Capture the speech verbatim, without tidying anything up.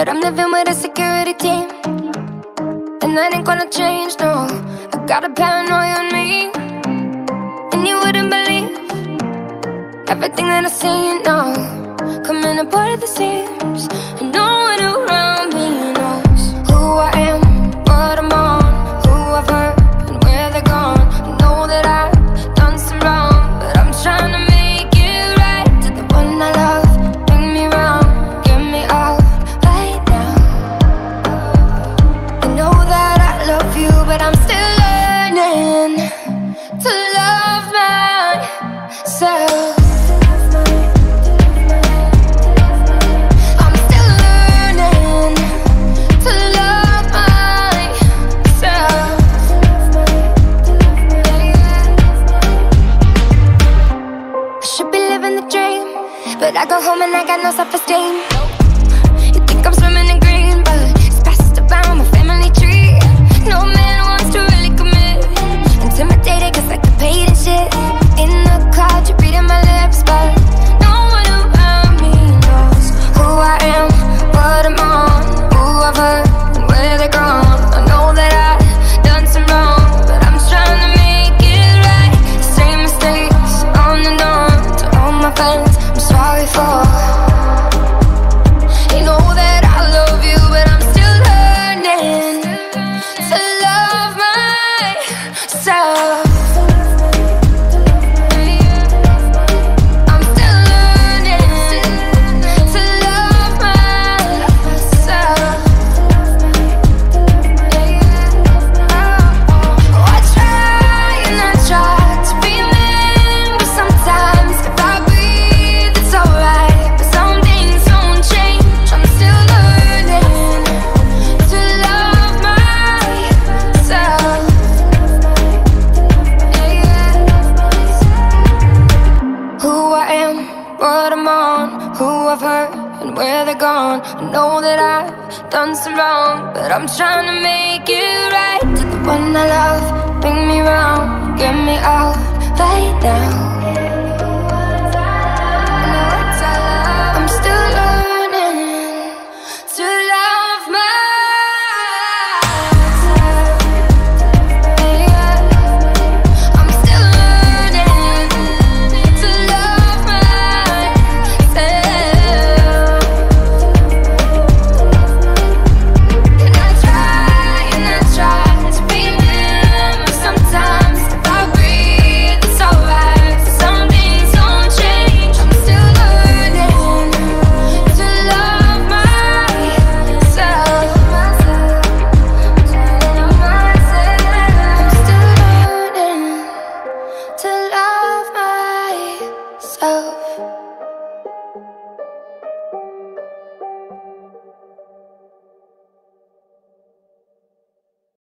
but I'm living with a security team, and that ain't gonna change, no. I got a paranoia on me, and you wouldn't believe everything that I say, you know. Coming apart at the seams, and no one around me knows who I am, what I'm on, who I've hurt, and where they're gone. I know that I've done some wrong, but I'm trying to make it right. To the one I love, bring me round, get me out right now. I know that I love you, but I'm still learning to love myself. But I go home and I got no self-esteem. You think I'm swimming in green, but it's passed around my family tree. No man wants to really commit. Intimidated cause I get paid and shit. In the cloud, you're reading my lips, but no one around me knows who I am, what I'm on, who I've hurt, and where they're gone. I know that I've done some wrong, but I'm trying to make it right. The same mistakes on and on to all my friends. Sorry for. You know that I love you, but I'm still learning to love myself. I'm still learning to love myself. Oh, I try and I try to remember sometimes if I breathe it's alright, but some things don't change. I'm still learning to love myself. Who I am, what I'm on, who I've hurt, and where they're gone. I know that I've done some wrong, but I'm trying to make it right. To the one I love, bring me round, get me out right now.